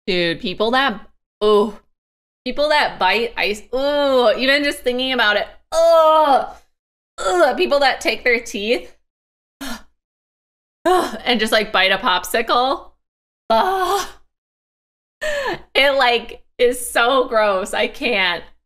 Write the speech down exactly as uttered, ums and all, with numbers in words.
Dude, people that, oh, people that bite ice, oh, even just thinking about it, oh, oh, people that take their teeth and just like bite a popsicle. Oh, it like is so gross. I can't.